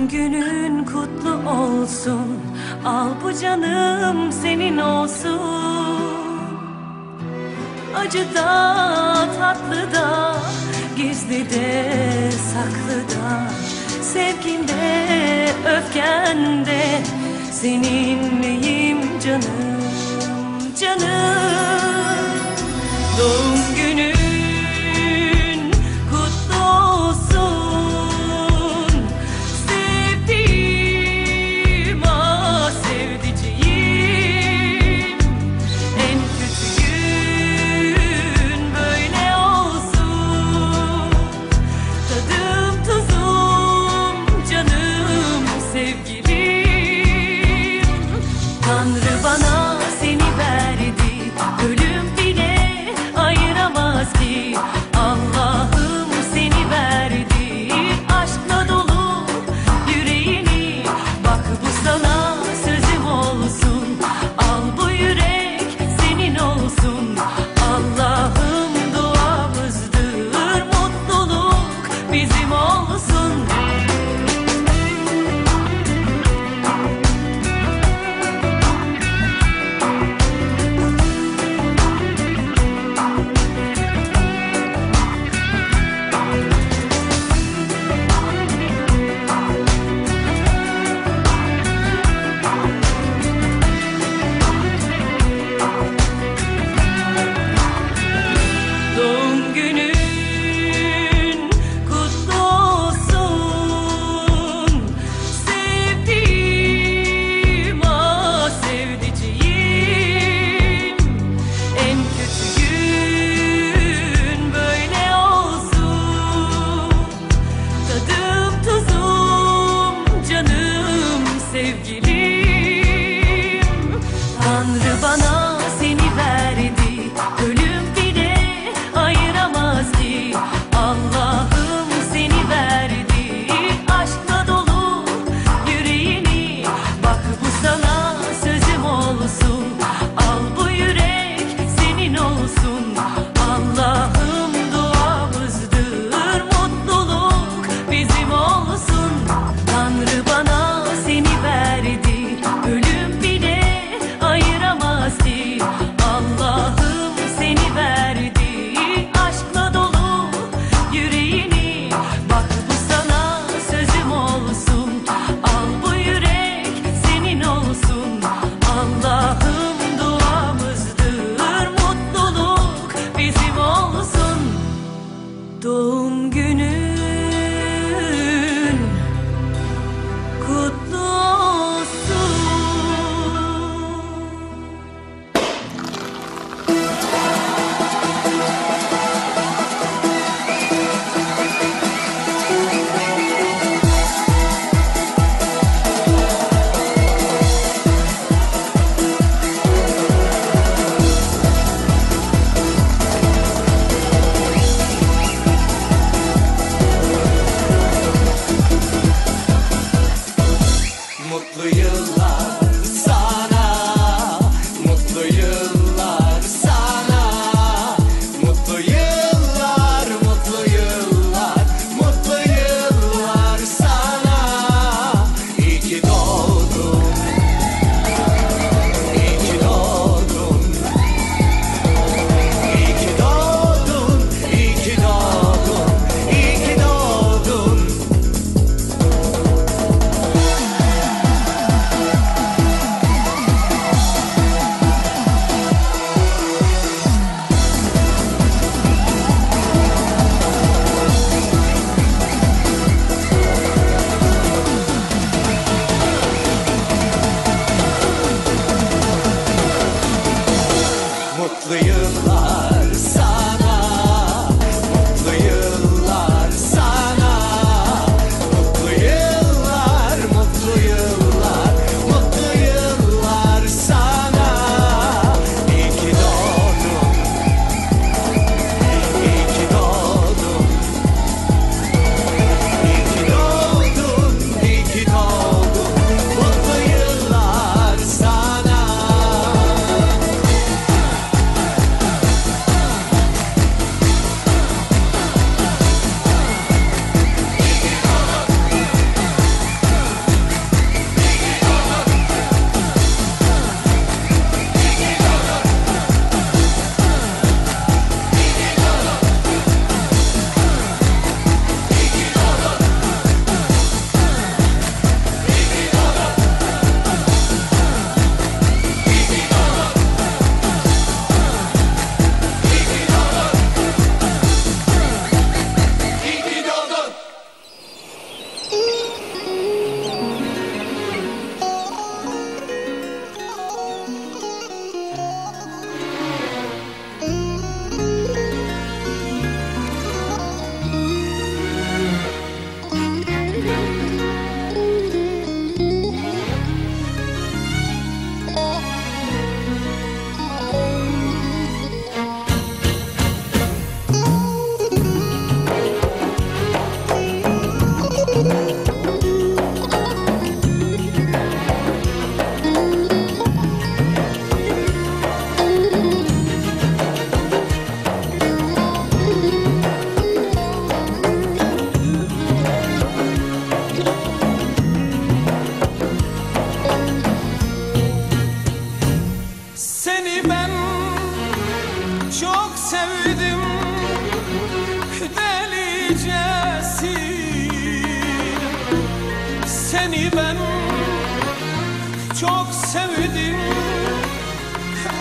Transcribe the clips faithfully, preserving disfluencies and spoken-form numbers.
günün kutlu olsun. Al bu canım senin olsun. Acıda, tatlıda, gizlide, saklıda, sevginde, öfkende seninleyim canım, canım. Doğum günün kutlu olsun. Sevdiğim, ah sevdiceğim. En kötü gün böyle olsun. Tadım tuzum, canım, sevgilim. Tanrı bana seni verdi, ölüm bile ayıramaz ki. Allah'ım seni verdi, aşkla dolu yüreğini. Bak bu sana sözüm olsun, al bu yürek senin olsun. Allah'ım duamızdır, mutluluk bizim olsun.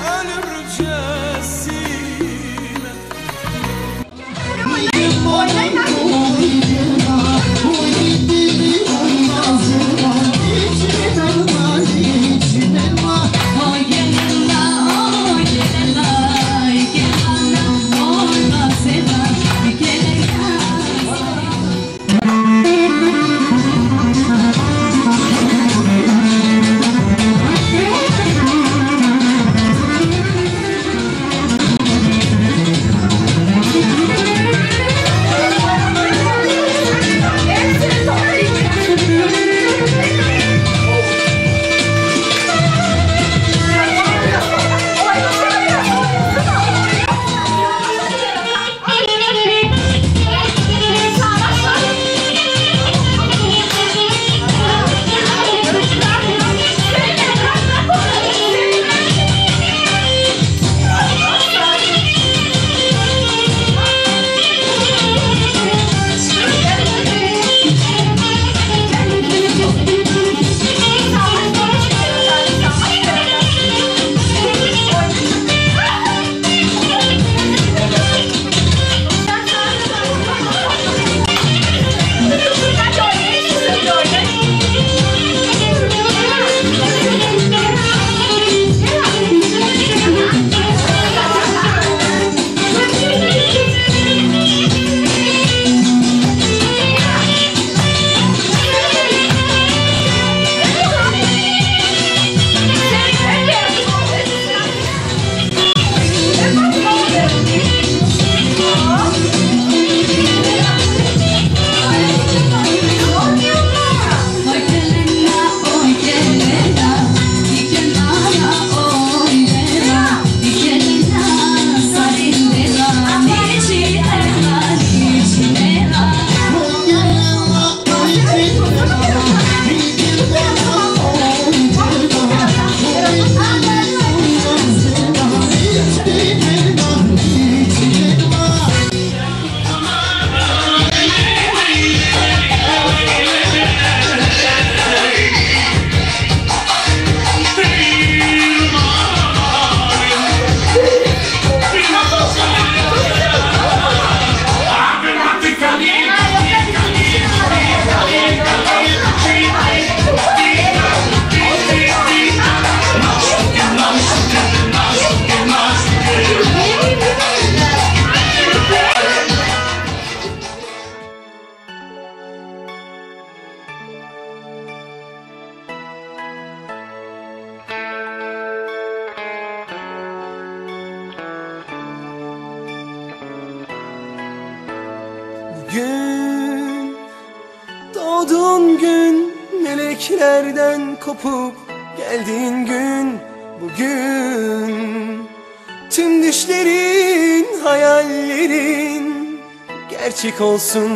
Gün, doğduğun gün, meleklerden kopup geldiğin gün. Bugün tüm düşlerin, hayallerin gerçek olsun.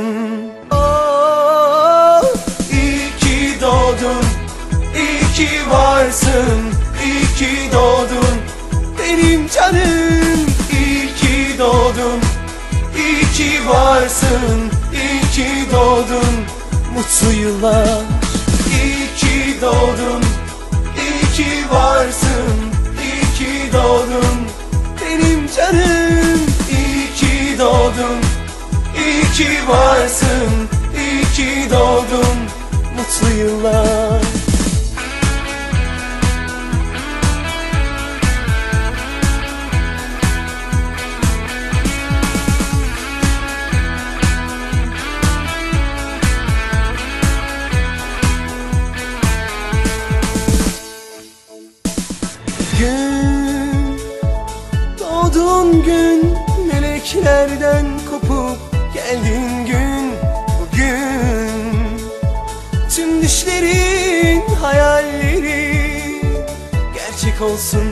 Oh, iyi ki doğdun, iyi ki varsın, iyi ki doğdun benim canım. İyi ki doğdun, İyi ki varsın, iyi ki doğdun, mutlu yıllar. İyi ki doğdun, iyi ki varsın, iyi ki doğdun benim canım. İyi ki doğdun, iyi ki varsın, iyi ki doğdun, mutlu yıllar. Gün, doğduğun gün, meleklerden kopup geldiğin gün. Bugün tüm düşlerin, hayallerin gerçek olsun.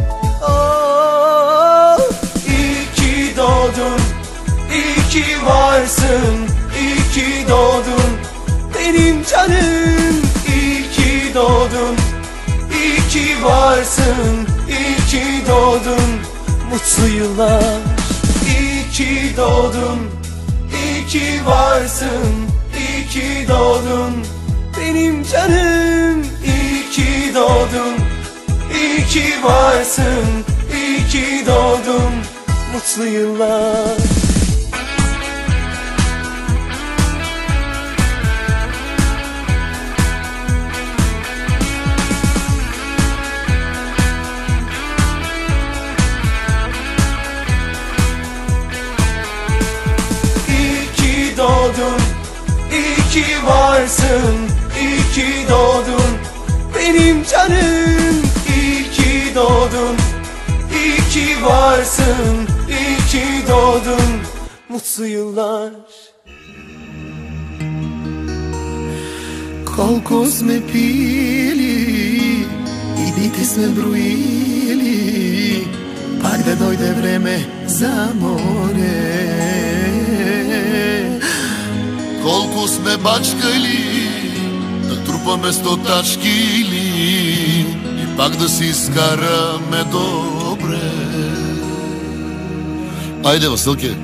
Oh, iyi ki doğdun, iyi ki varsın, iyi ki doğdun benim canım. İyi ki doğdun, İyi ki varsın, iyi ki doğdun, mutlu yıllar. İyi ki doğdun, iyi ki varsın, iyi ki doğdun benim canım. İyi ki doğdun, iyi ki varsın, iyi iyi ki doğdun, mutlu yıllar. İyi ki doğdun, iyi ki varsın, iyi ki doğdun benim canım. İyi ki doğdun, iyi ki varsın, iyi ki doğdun, mutlu yıllar. Колко сме пили и дните сме броили, пак да дойде време за море. Колко сме бачкали да трупаме сто тачки и пак да си изкараме добре. Айде, Василке!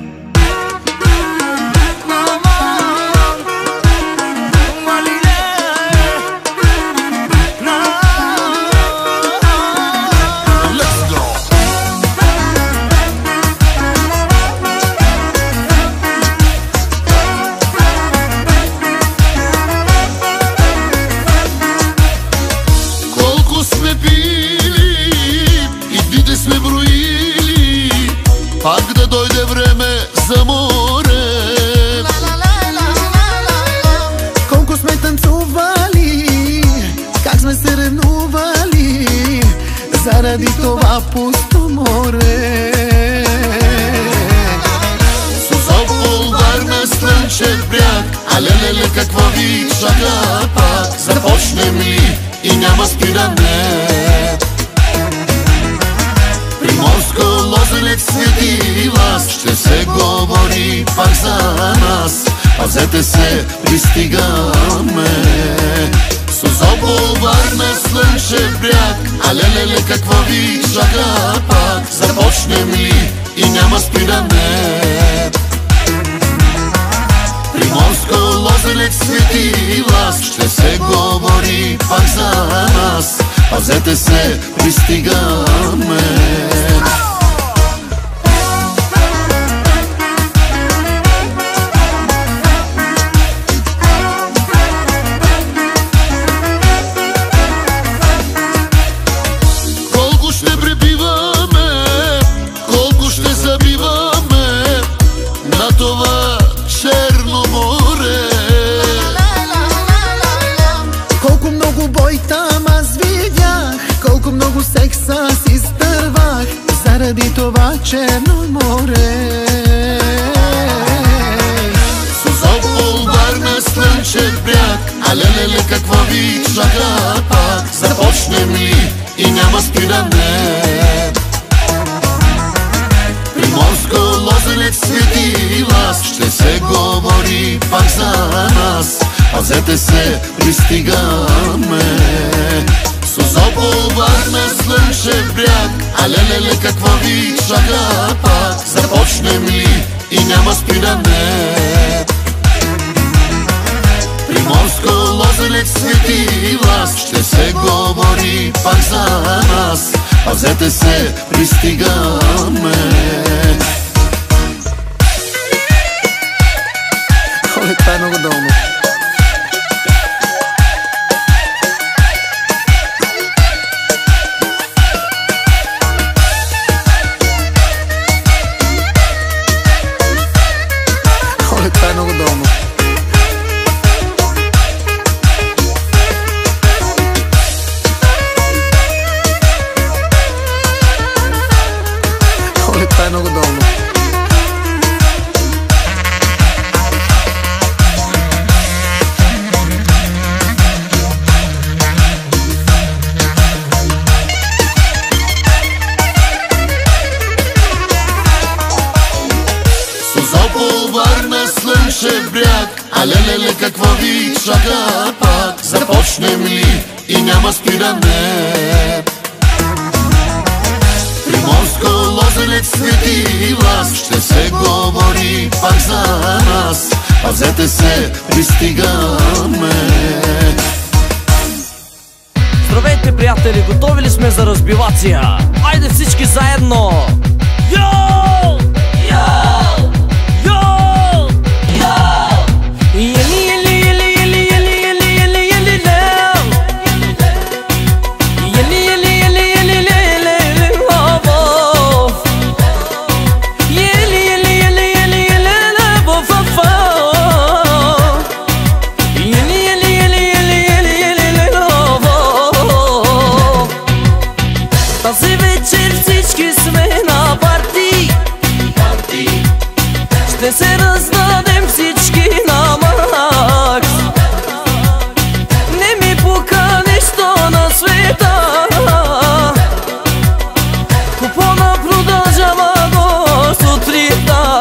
Пак да дойде време за море. Колко сме танцували, как сме се ревнували заради това пусто море. Созопол, Варна, Слънчев бряг, а лелеле какво ви чака пак? Започнем ли и няма спиране? Приморско, Лозенец, Свети Лаз, ще се говори пак за нас. Пазете се, пристигаме. Созопол, Варна, Слънчев бряг, а лелеле какво ви чака пак? Започнем ли и няма спиране? Приморско, Лозенец, Свети Лаз, ще се говори пак за нас. Пазете се, пристигаме. Колко ще пребиваме, колко ще забиваме на това черно море. Колко много бой там аз видях, колко много секса си стървах заради това черно море. Созопол, Варна, Слънчев бряг, а лелеле какво ви чака пак? Започнем ли и няма спиране? Приморско, Лозенец, Свети Лаз, ще се говори пак за нас. Пазете се, пристигаме. Созопол, Варна, Слънчев бряг, а лелеле какво ви чака пак? Започнем ли и няма спиране? Приморско, Лозенец, Свети Лаз, ще се говори пак за нас. Пазете се, пристигаме. Оле, това е много долно. Оле, това е много долно. Оле, това е много долно. Созопол, Варна, Слънчев бряг, а лелеле какво ви чака пак? Започнем ли и няма спиране? Приморско, Лозенец, Свети Лаз, ще се говори пак за нас. Пазете се, пристигаме. Здравейте, приятели, готови ли сме за разбивация? Айде всички заедно! Йоу! Йоу! Йоу! Йоу! Ели, ели, ели, ели, ели, ели, ели, ели, лев! Ели, ели, ели, ели, ели, ели, лов! Ели, ели, ели, ели, ели, лев, лов! Ели, ели, ели, ели, ели, ели, лов! Тази вечер всички сме на парти. Ще се раздадем всички на макс. Не ми пука нищо на света. Купона продължава до сутринта.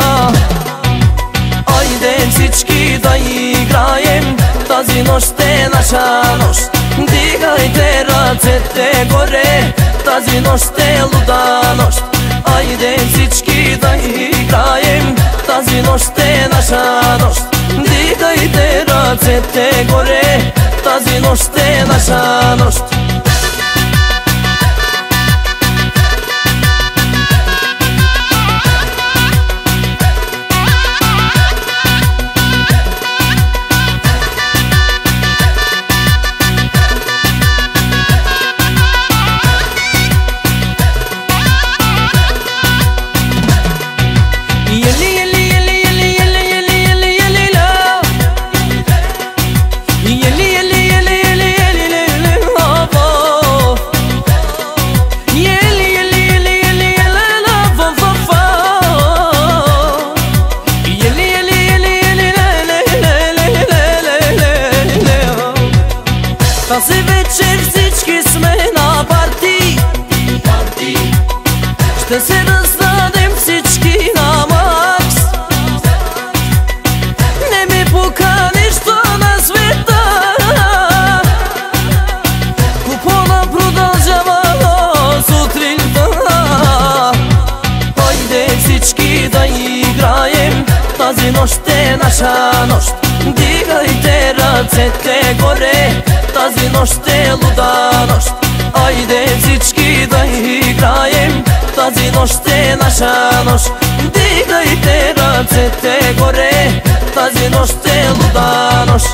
Айде всички да играем, тази нощ е наша нощ. Дигайте ръцете горе, тази нощ е луда нощ. Айде всички да играем, тази нощ е наша нощ. Дигайте ръцете горе, тази нощ е наша нощ. Тази вечер всички сме на парти. Ще се раздадем всички на макс. Не ми пука нищо на света. Купона продължава до сутринта. Айде всички да играем, тази нощ е наша нощ. Дигайте ръцете горе, тази нощ е луда нощ. Айде всички да играем, тази нощ е наша нощ. Дигайте ръцете горе, тази нощ е луда нощ.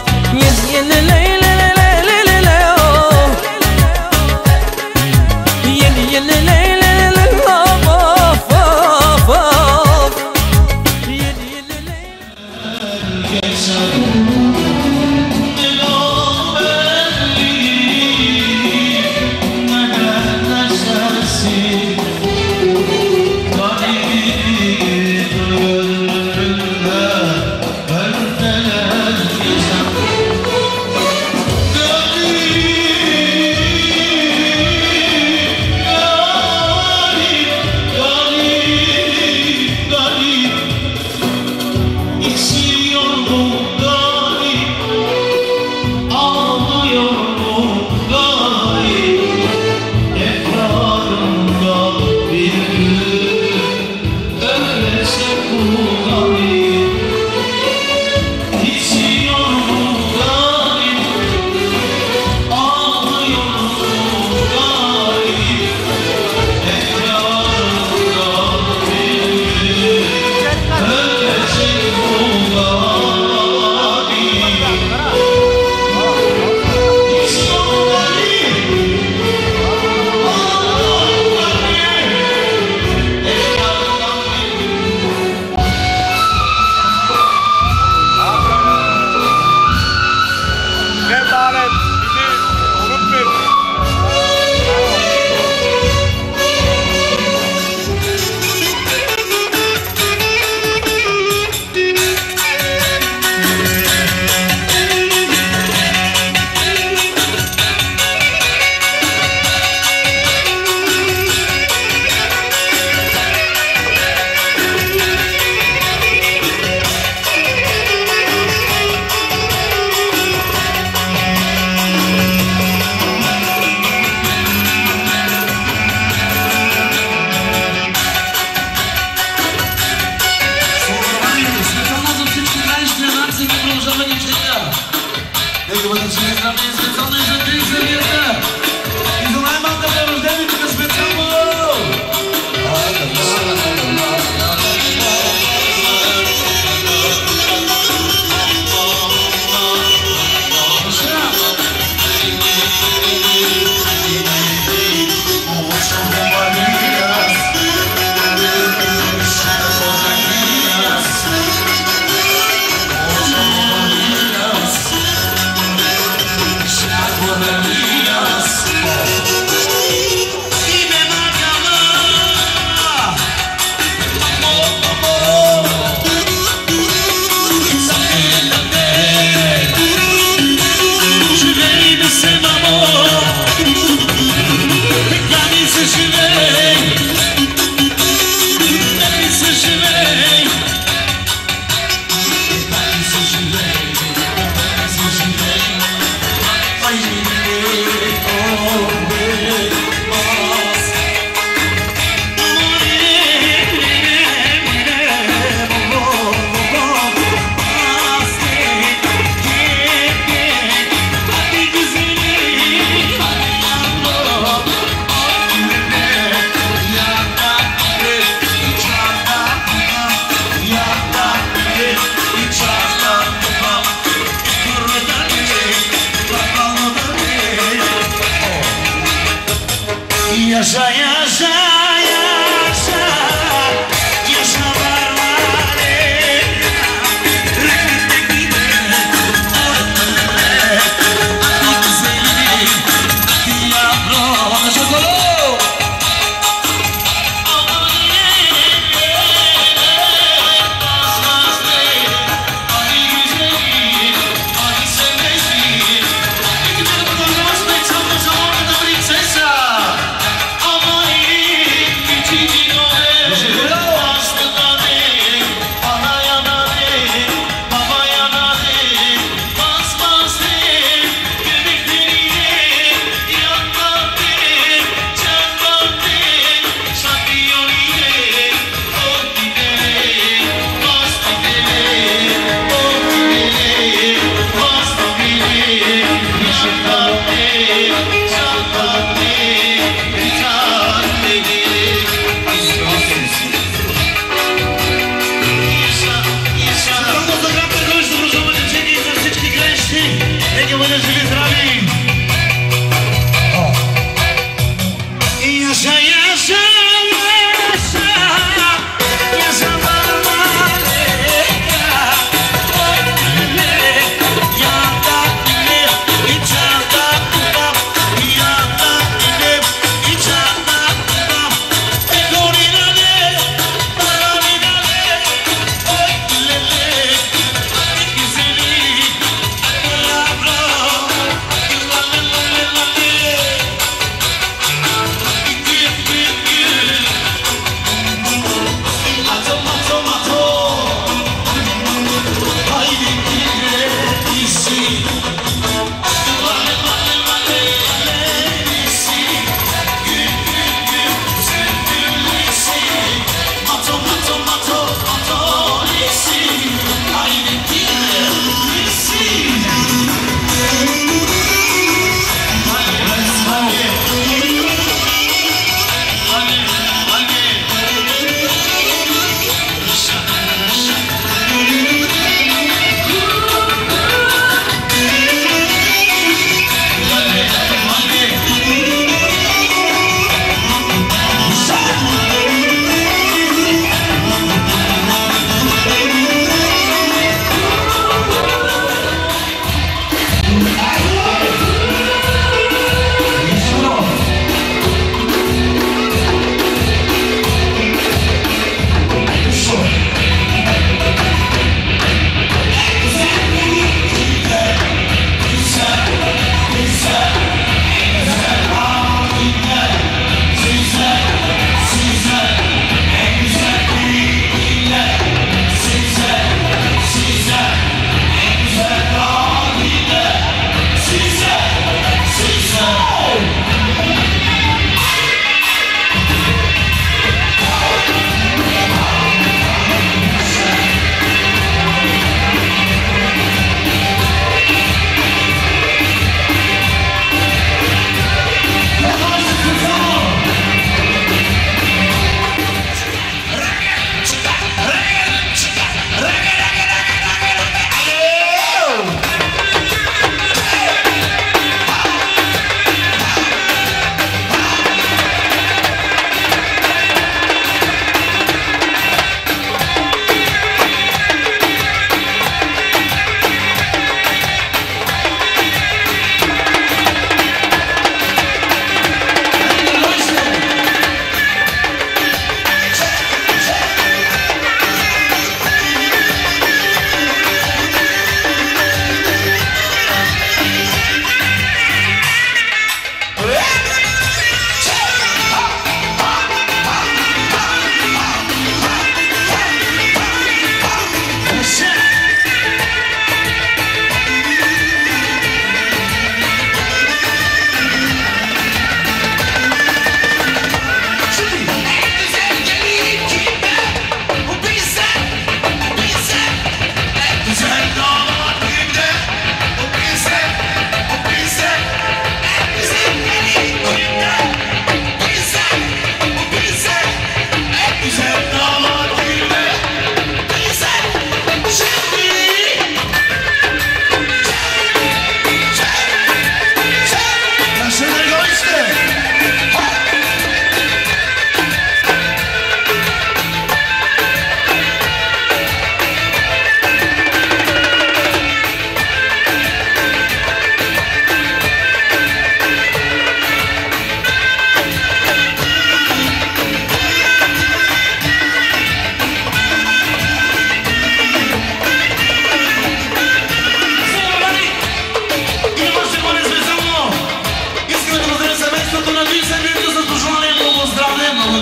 yaşa yaşa yaşa varmare Rüzgârda gider ortaya Ay güzelim yavrum Çocuklar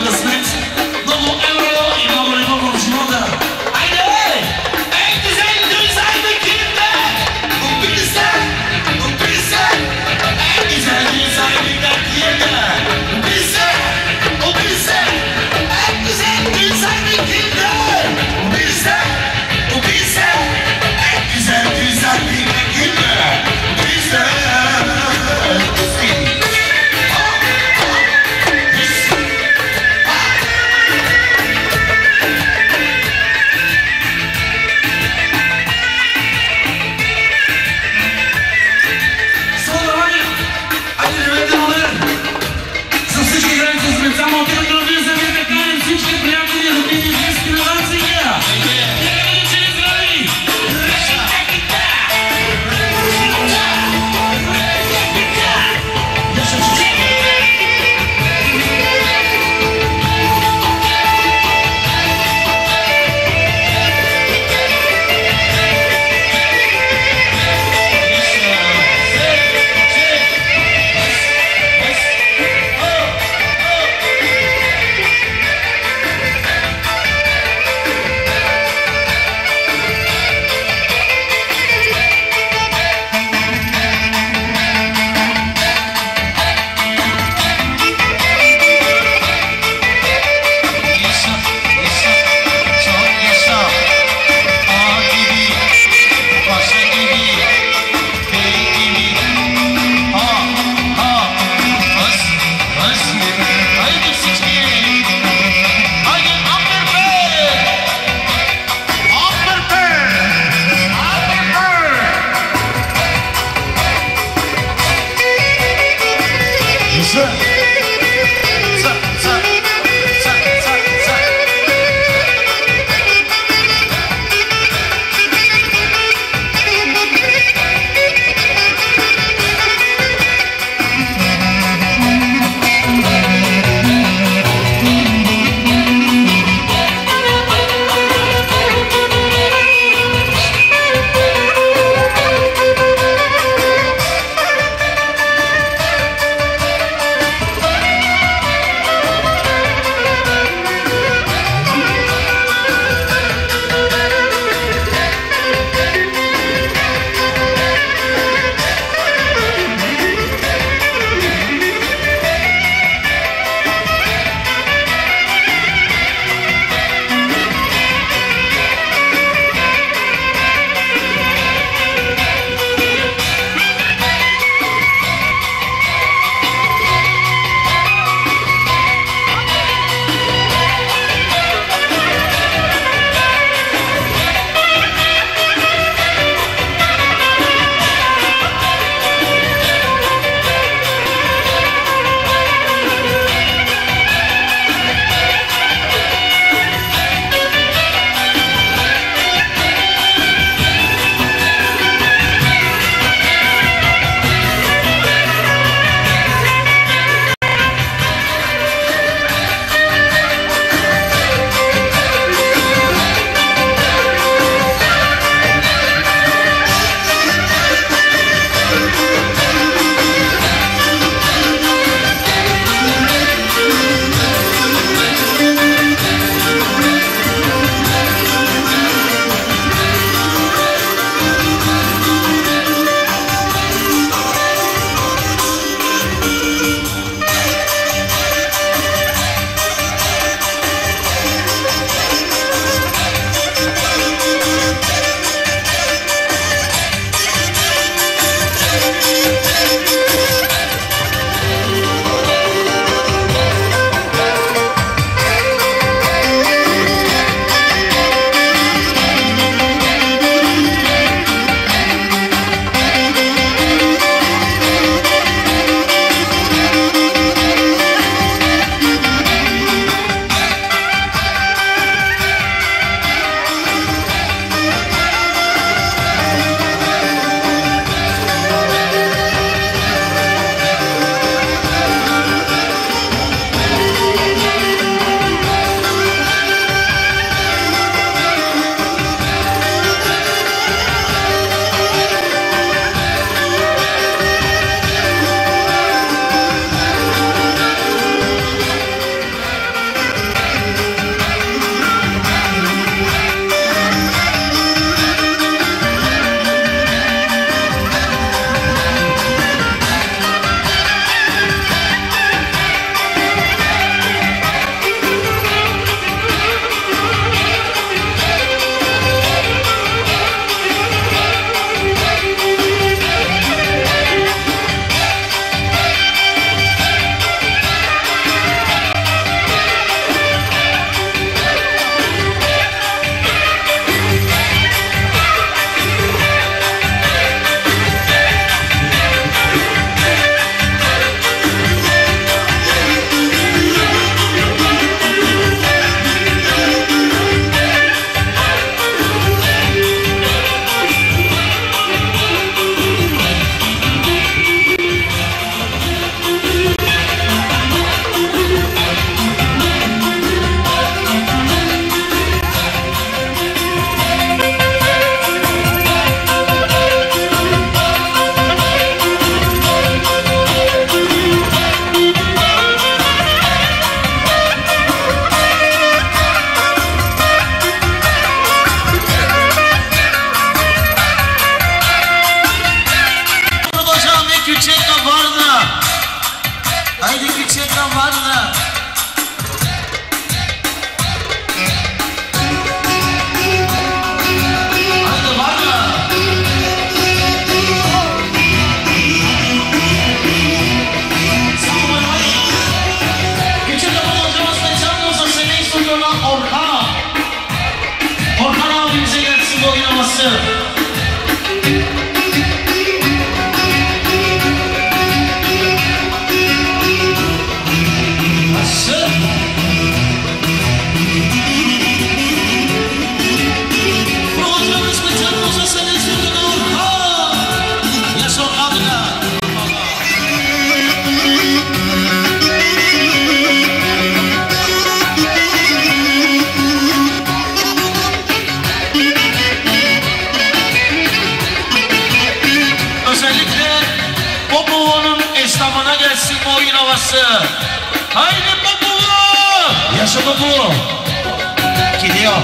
kısmet. Dolu euro, imamı imamı ucunda. Haydi! En güzel düzenli kimde? Bu bizde, bu bizde. En güzel düzenli kimde? Bu bizde, bu bizde. En güzel düzenli kimde? Bu bizde, bu bizde. En güzel düzenli kimde? Bu bizde. frumoasă. Haide, băbuă! Ia să băbuă! Chideo!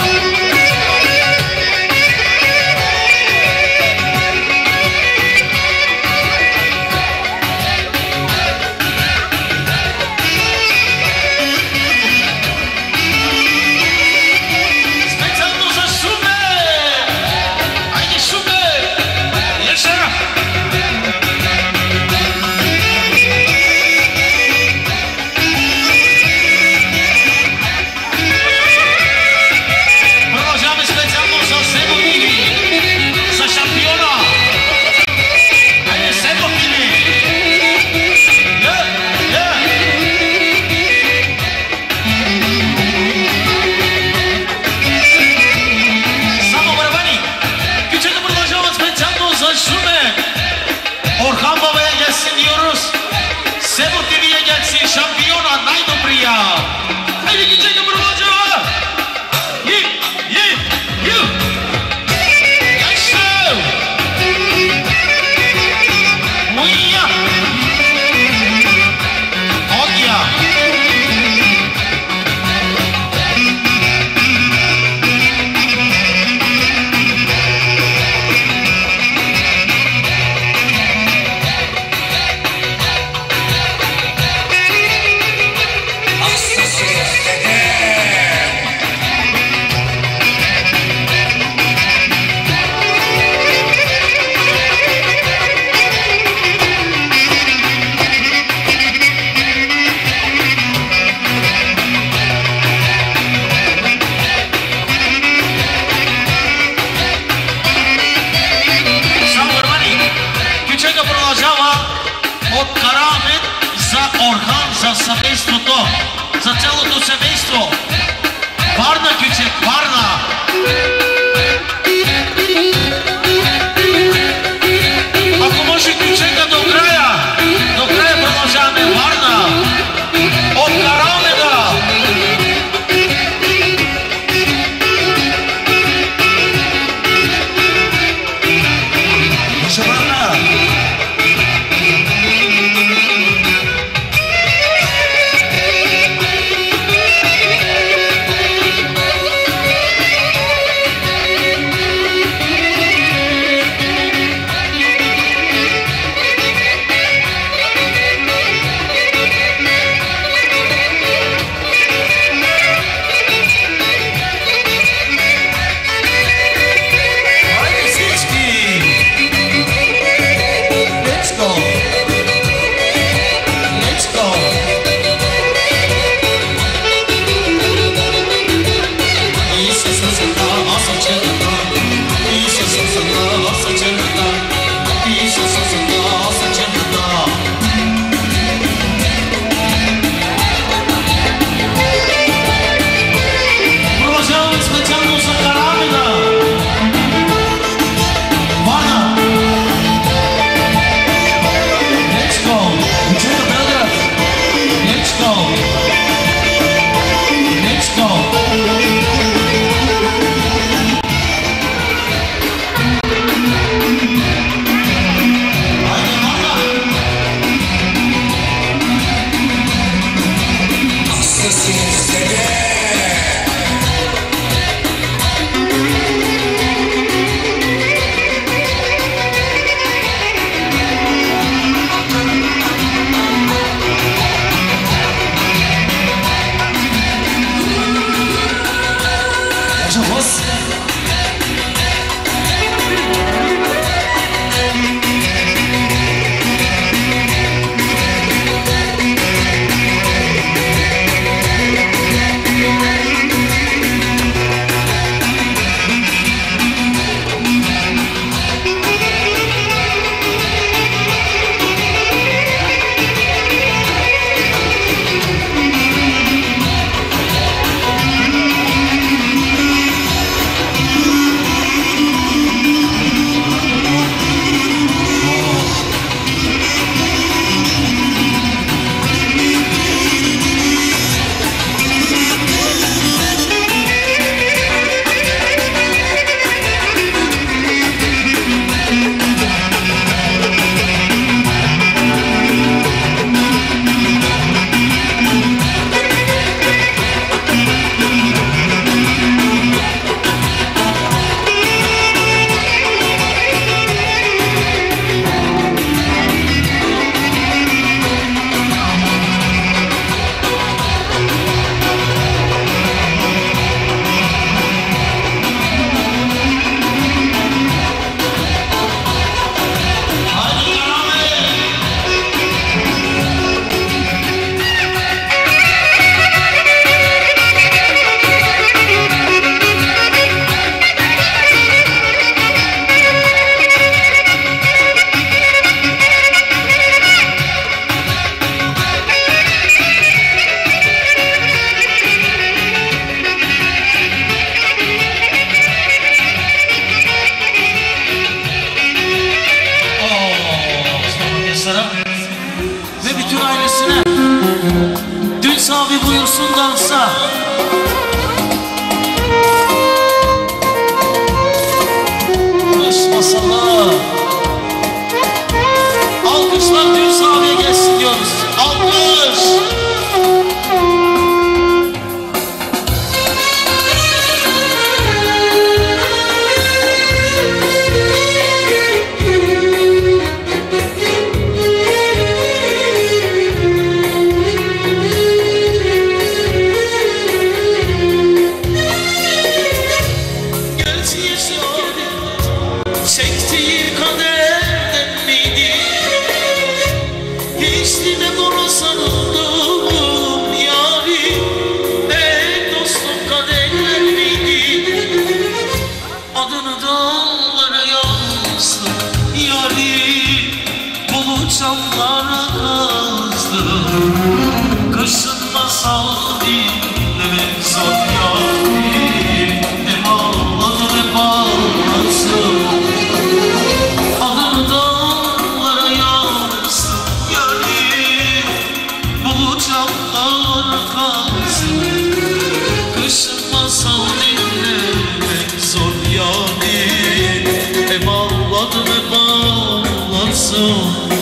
olsun.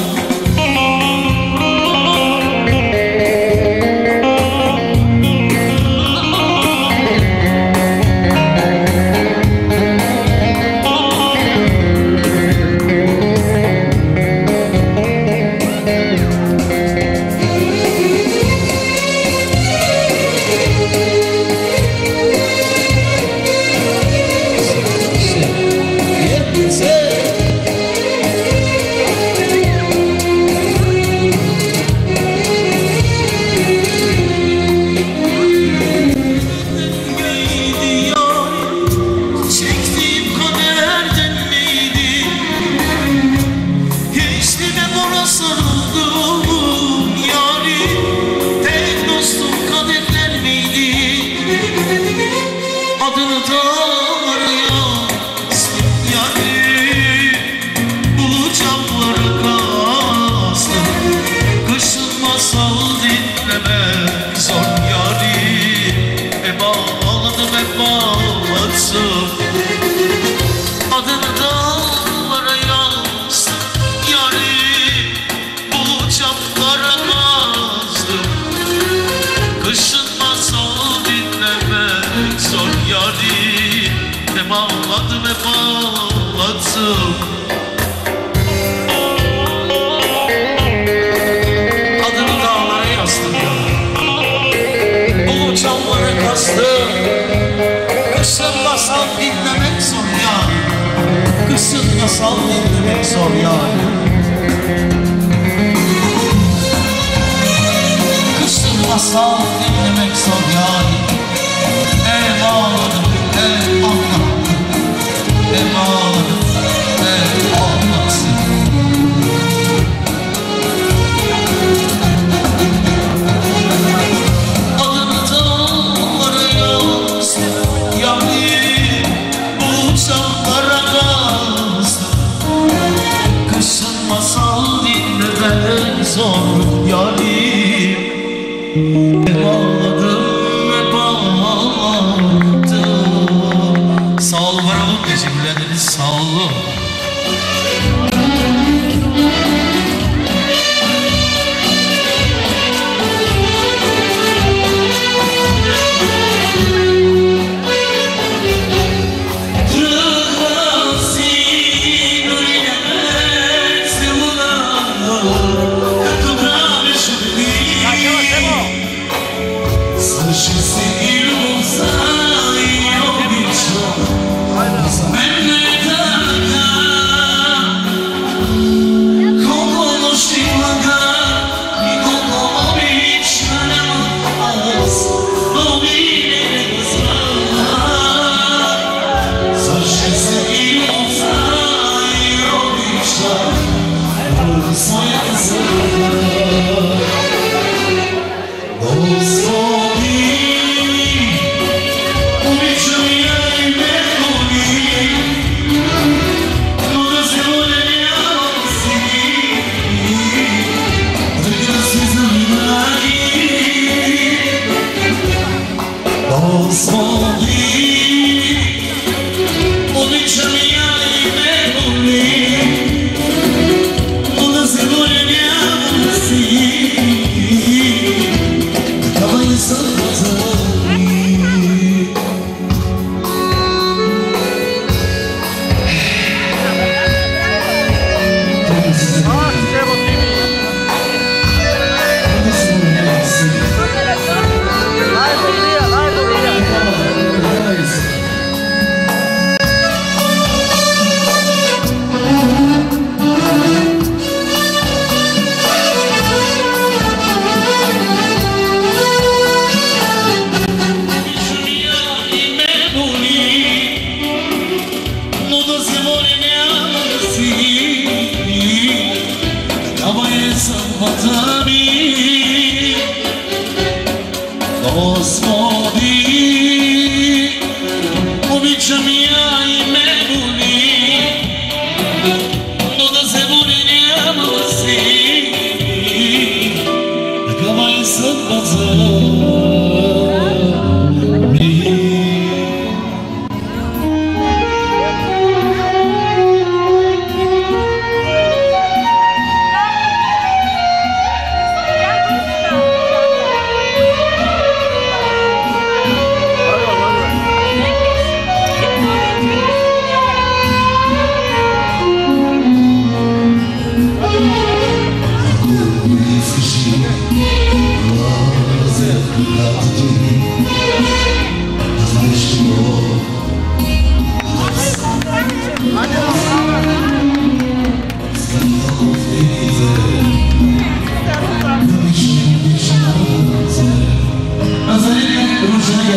Bağladım hep ağlattım. Adını dağlara yazdım ya. Bu uçanlara kastım. Kışın masal dinlemek zor ya. Kışın masal dinlemek zor ya. Kışın masal dinlemek zor ya. Ev ağladım, ev ağladım. Hep ağladım, hep ağladım. Adını dağlara yazdım. Yani bu uçaklara yazdım. Kışın masal dinlemek zor. Yani hep ağladım, hep ağladım. Sağ ol var olun, teşekkür ederiz, sağ olun.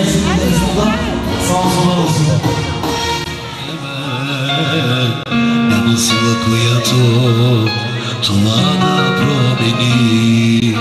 gelsin. Buradan sağ olsunlar olsun. Nasıl koyato Tumana promeni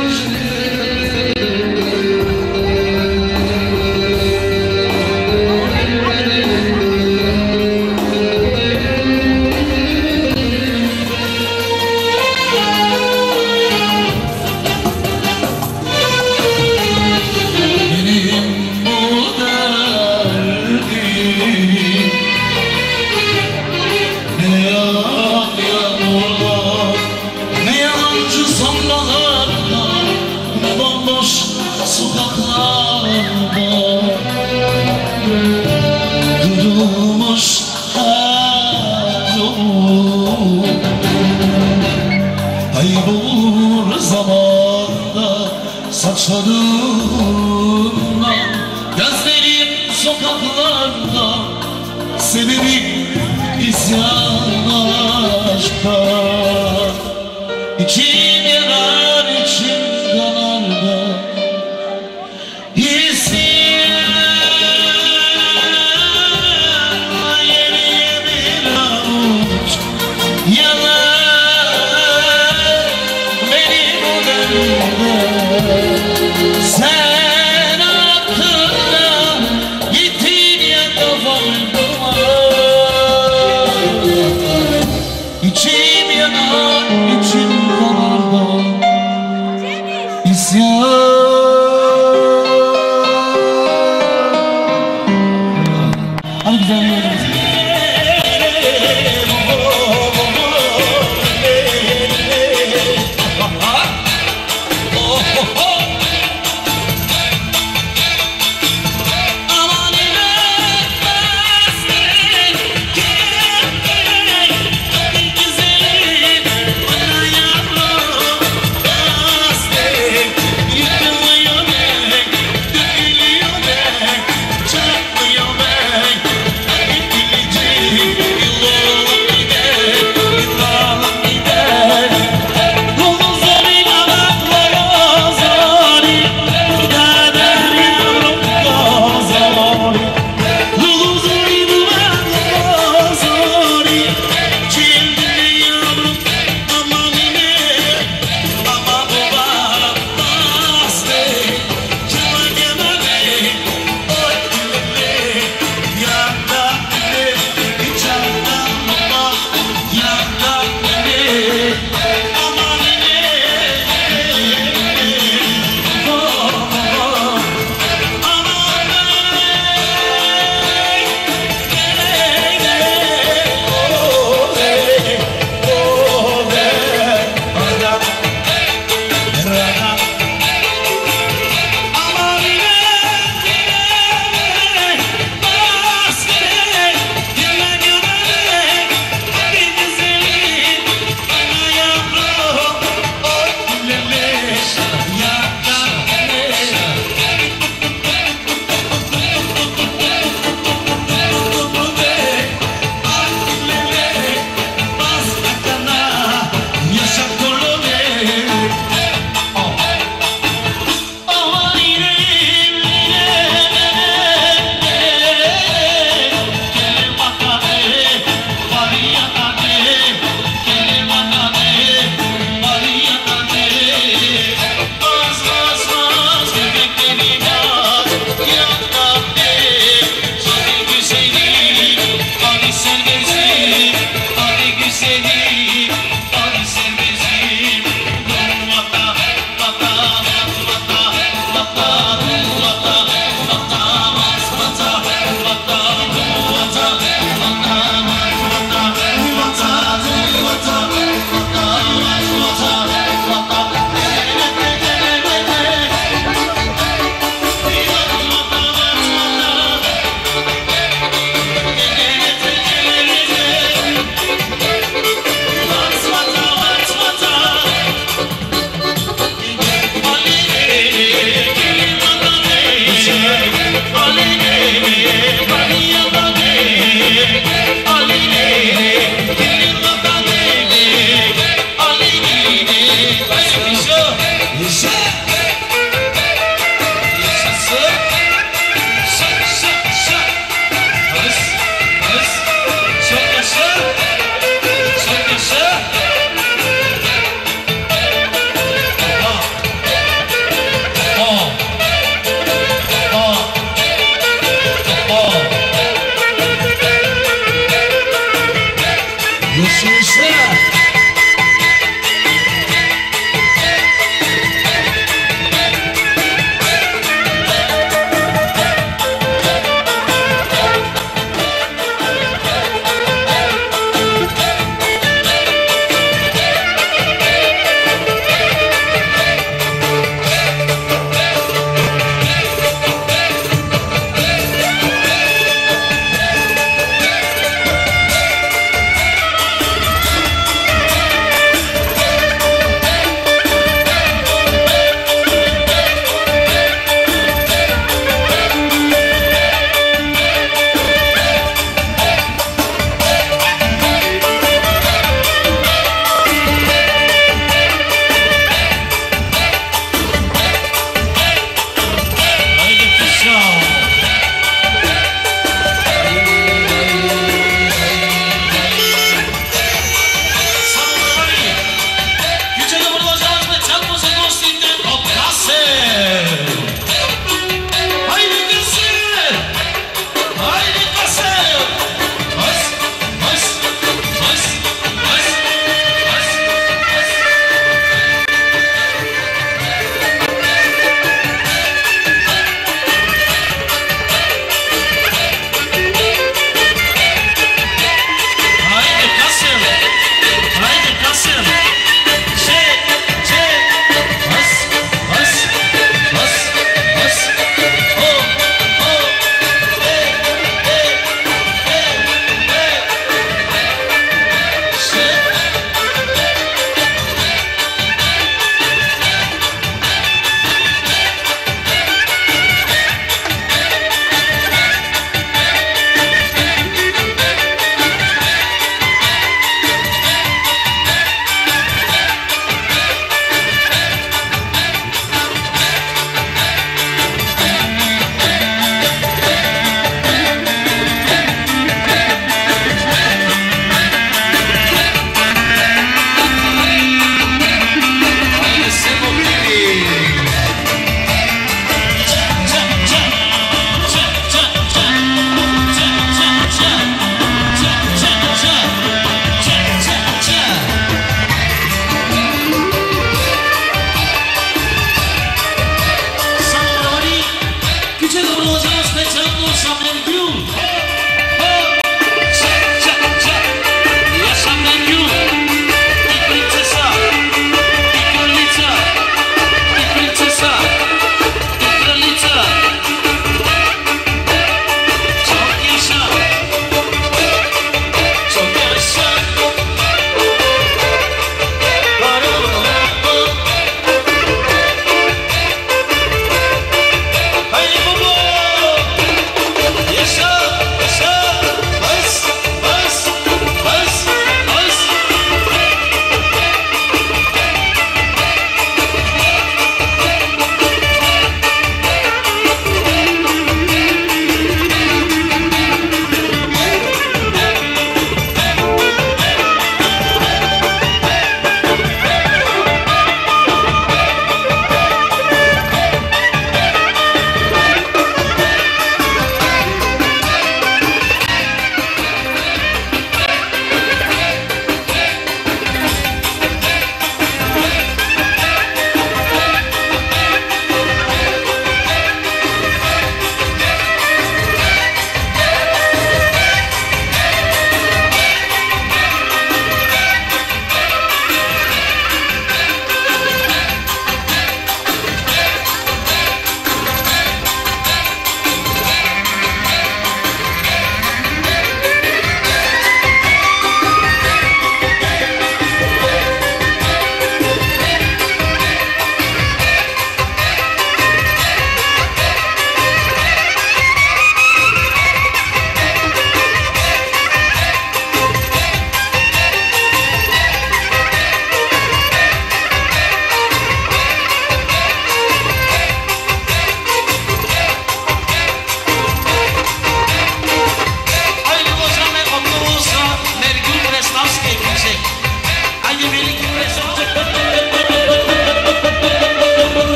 Kaybolur zamanda saçlarından, gözlerim sokaklarda, sebebim isyan aşkta.